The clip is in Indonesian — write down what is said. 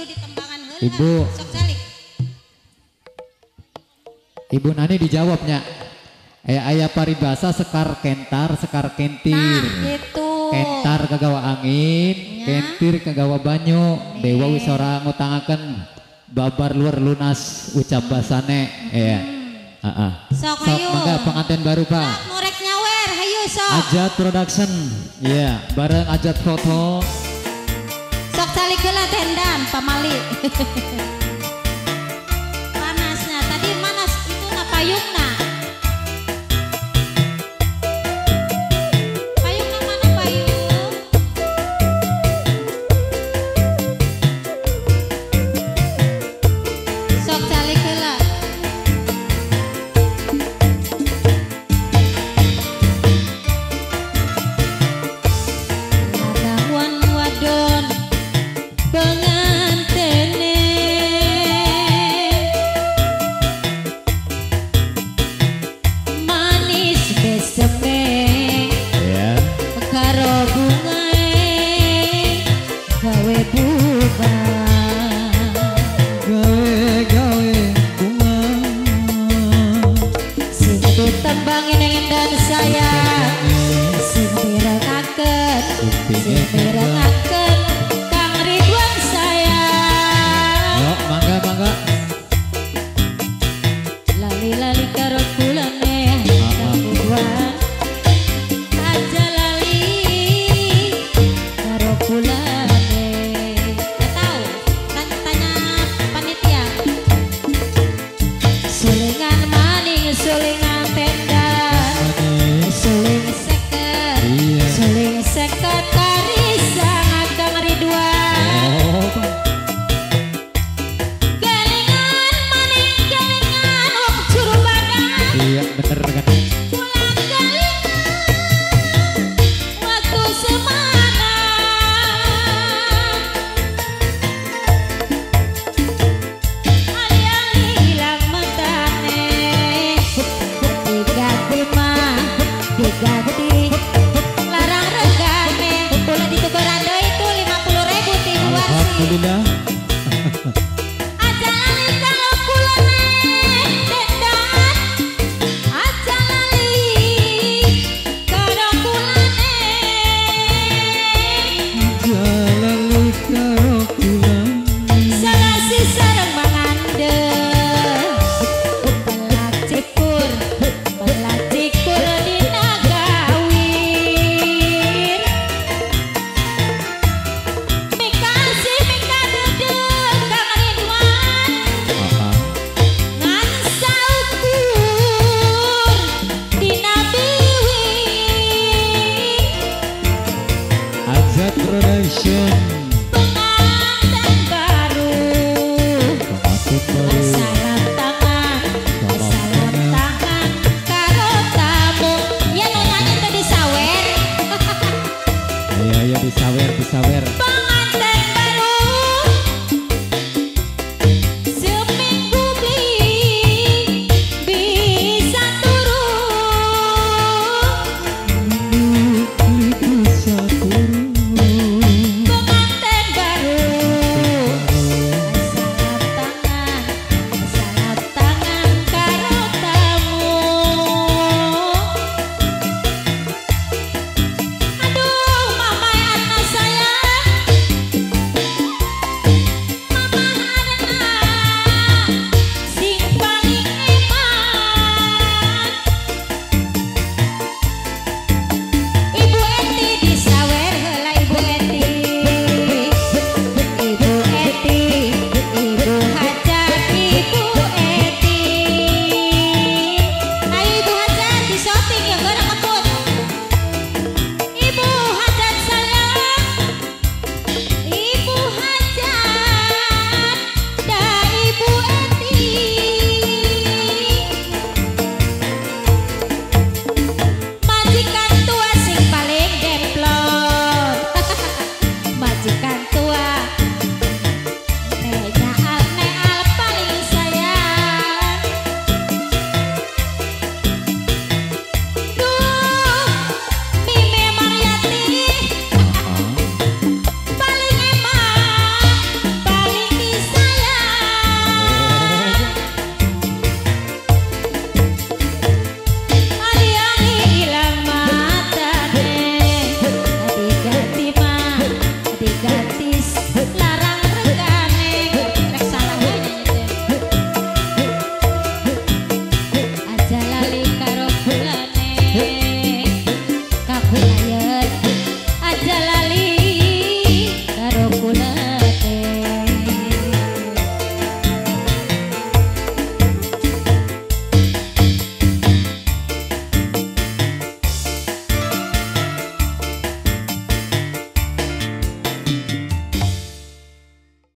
kudu ditembangan heula. Ibu. Sok salik. Ibu Nani dijawabnya. Ayah paribasa sekar kentar, sekar kentir. Nah, gitu. Kentar kagawa angin, Ya. kentir kagawa banyu. Dewa wisora ngutangaken babar luar lunas ucap basane. Ya. Sok Sok hayu. mangga pengantin baru Pak. Sok ngorek nyawer, hayu sok. Ajat Production. Iya, bareng Ajat Foto. Sok salik heula tendan pamali. Panasnya tadi manas itu na payungna. Payungna mana payung? Sok salik heula. Adawan wadon pengantene manis beseme Ya. karo bungae gawe bunga Gawe bunga. sing ditembangin dan saya sing mirengaken Kang Ridwan saya Yo, mangga mangga. lali-lali karo kulane Kang Ridwan aja lali karo kulane nggak tahu tanya panitia sulingan maning sulingan tenda suling seket Iya. suling seket karisan Kang Ridwan Oh, Gelingan maning gelingan wong juru badan iya bener kan. pulang gelingan waktu semana aliang hilang matane diganti larang regane ulah ditukeran deui itu 50.000 ti luar sih Alhamdulillah.